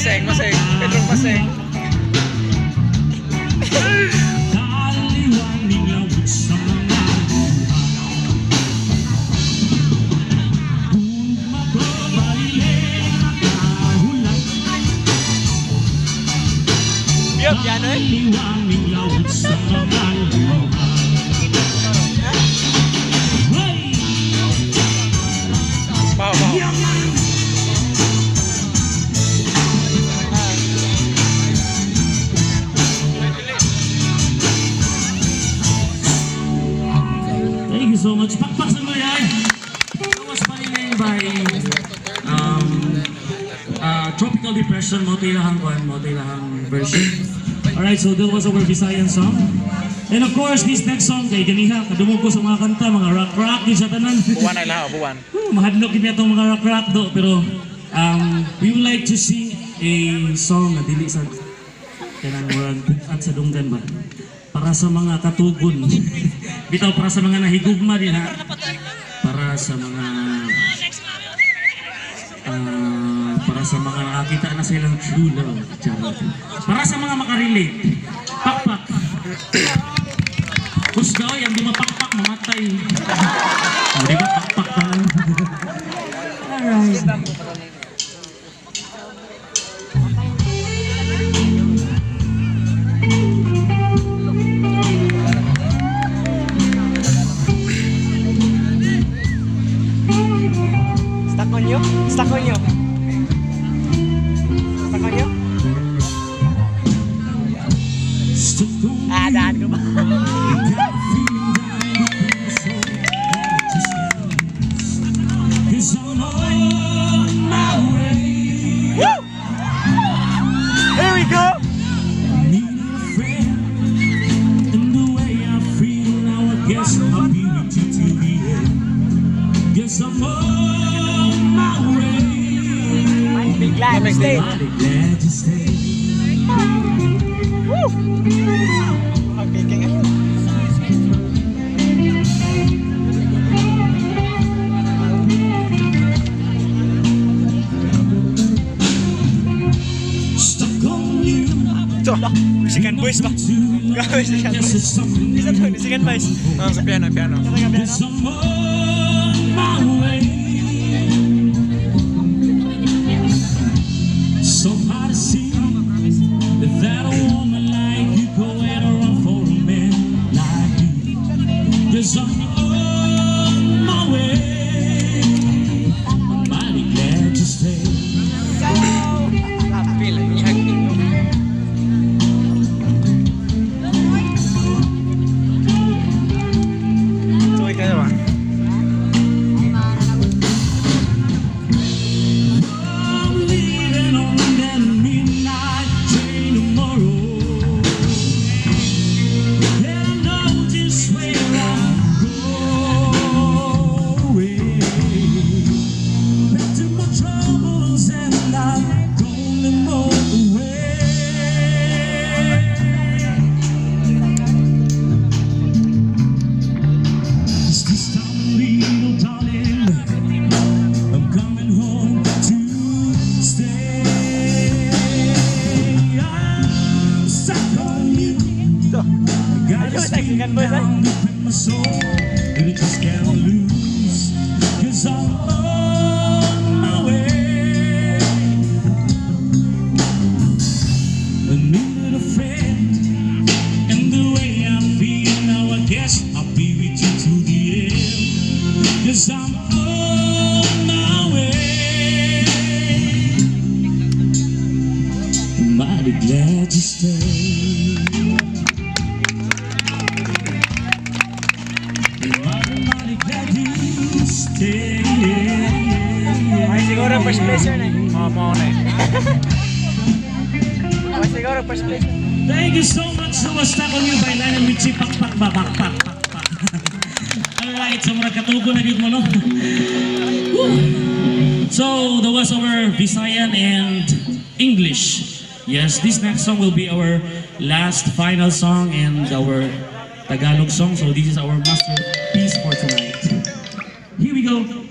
Maseng, Pedro Maseng. Biar piano Thank you so much. Pakpak sa mga yan. That was paniling by Tropical Depression, Motilahang version. Alright, so that was our Visayan song. And of course, this next song, kay ganiha, kadungog ko sa mga kanta, mga rock-rock, yung sa tanan. Buwan ay lahat, buwan. Mahadlok din itong mga rock-rock do, pero we would like to sing a song na dili sa kanang murag at sa dunggan ba? Para sa mga katugon. Bitaw para sa mga nahigugma din ha. Para sa mga nakakita na silang true love. Para sa mga makarelate. Pakpak. Kusgaw, yung di mapakpak, mamatay. Di ba pakpak ka lang? Alright. Stuck on you. Daan ka ba? Here we go! Be glad to stay. Woo! Musikan boys ba? Musikan boys. Isa to, musikan boys. Sa piano. So hard to see that a woman like you go and run for a man like you. 'Cause I'm on my way. I'm mighty glad to stay. Musikan boys eh? Glad to stay. Mighty glad to stay. Ay siguro first placer na. Mau na. Ay siguro first placer. Thank you so much. So was stuck on you by Lionel Richie. Pakpak. Alright, so murag katugo na gid mo no. So that was our Visayan and English. Yes, this next song will be our last final song and our Tagalog song. So this is our masterpiece for tonight. Here we go.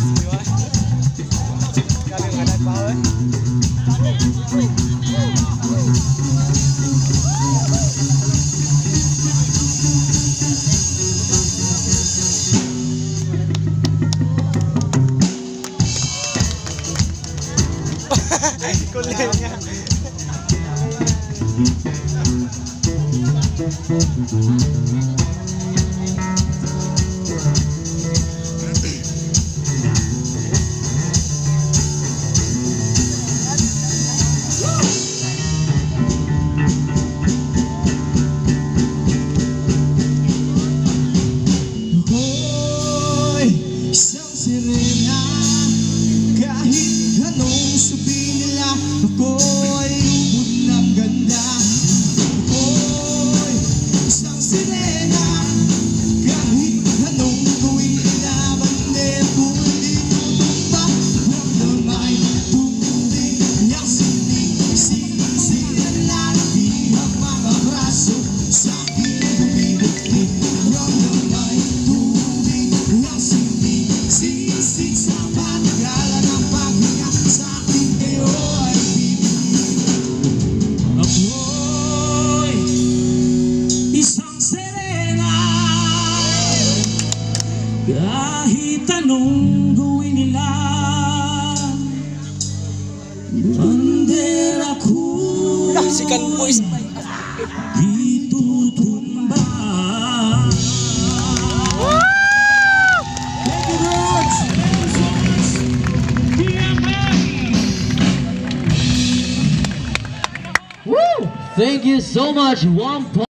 Di ba? Grabe yung ganat pa ako eh. Kulay niya. Ako'y isang sirena. Kahit anong sabihin nila, ako'y ubod ng ganda. Ako'y isang sirena. Kahit anong gawin nila, bandera ko hindi tutumba. Ramdam ay tumuling niya sinisira na di ang mga braso sa aking bumibigti. Ramdam ay tumuling niya sinisik sa patagalan ng paghinga sa akin kayo ay Ako'y isang serena. Kahit anong gawin nila, bandera ko Sikan boys. di tutumba. Thank you so much. One